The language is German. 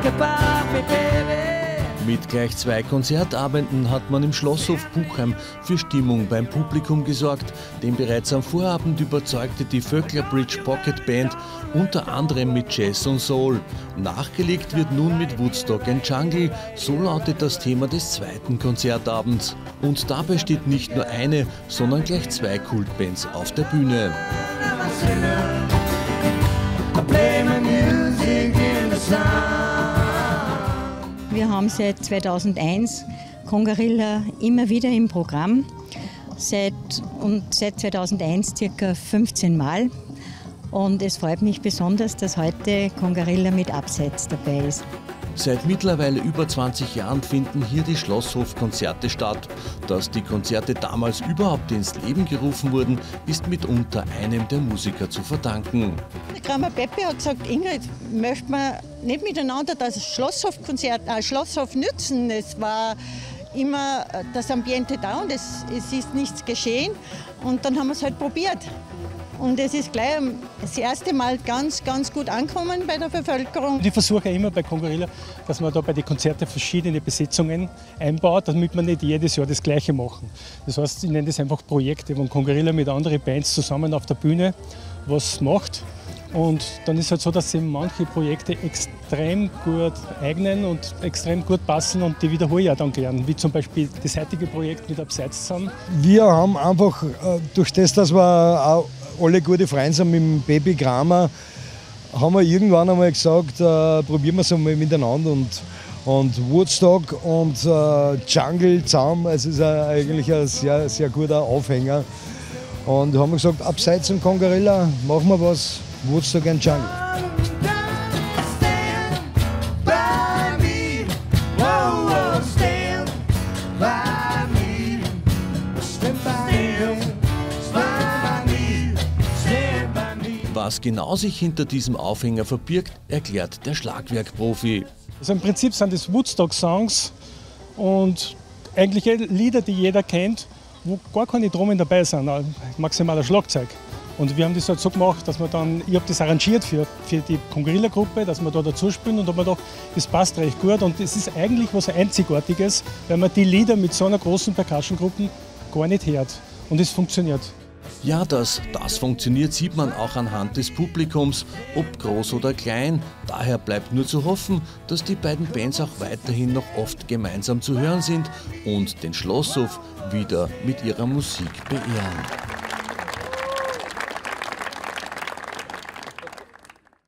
Mit gleich 2 Konzertabenden hat man im Schlosshof Buchheim für Stimmung beim Publikum gesorgt. Denn bereits am Vorabend überzeugte die Vöckler Bridge Pocket Band unter anderem mit Jazz und Soul. Nachgelegt wird nun mit Woodstock & Jungle, so lautet das Thema des 2. Konzertabends. Und dabei steht nicht nur eine, sondern gleich 2 Kultbands auf der Bühne. Wir haben seit 2001 Congarilla immer wieder im Programm, seit 2001 ca. 15 Mal. Und es freut mich besonders, dass heute Congarilla mit Abseits dabei ist. Seit mittlerweile über 20 Jahren finden hier die Schlosshof-Konzerte statt. Dass die Konzerte damals überhaupt ins Leben gerufen wurden, ist mitunter einem der Musiker zu verdanken. Der Kramer Peppe hat gesagt, Ingrid, möchte man nicht miteinander das Schlosshof-Konzert, Schlosshof nützen. Es war immer das Ambiente da und es ist nichts geschehen. Und dann haben wir es halt probiert. Und es ist gleich das erste Mal ganz, ganz gut angekommen bei der Bevölkerung. Ich versuche immer bei Congarilla, dass man da bei den Konzerten verschiedene Besetzungen einbaut, damit man nicht jedes Jahr das Gleiche machen. Das heißt, ich nenne das einfach Projekte, wo Congarilla mit anderen Bands zusammen auf der Bühne was macht. Und dann ist es halt so, dass sich manche Projekte extrem gut eignen und extrem gut passen und die wiederhole ich auch dann gern, wie zum Beispiel das heutige Projekt mit Abseits zusammen. Wir haben einfach durch das, dass wir auch alle gute Freunde sind mit dem Baby Kramer, haben wir irgendwann einmal gesagt, probieren wir es einmal miteinander und Woodstock und Jungle zusammen, es ist eigentlich ein sehr, sehr guter Aufhänger. Und haben wir gesagt, Abseits und Congarilla, machen wir was, Woodstock und Jungle. Was genau sich hinter diesem Aufhänger verbirgt, erklärt der Schlagwerkprofi. Also im Prinzip sind das Woodstock-Songs und eigentlich Lieder, die jeder kennt, wo gar keine Trommeln dabei sind, maximaler Schlagzeug. Und wir haben das halt so gemacht, dass wir dann, ich habe das arrangiert für die Congarilla-Gruppe, dass wir da dazu spielen und da haben wir gedacht, das passt recht gut und es ist eigentlich was Einzigartiges, weil man die Lieder mit so einer großen Percussion-Gruppe gar nicht hört. Und es funktioniert. Ja, dass das funktioniert, sieht man auch anhand des Publikums, ob groß oder klein. Daher bleibt nur zu hoffen, dass die beiden Bands auch weiterhin noch oft gemeinsam zu hören sind und den Schlosshof wieder mit ihrer Musik beehren.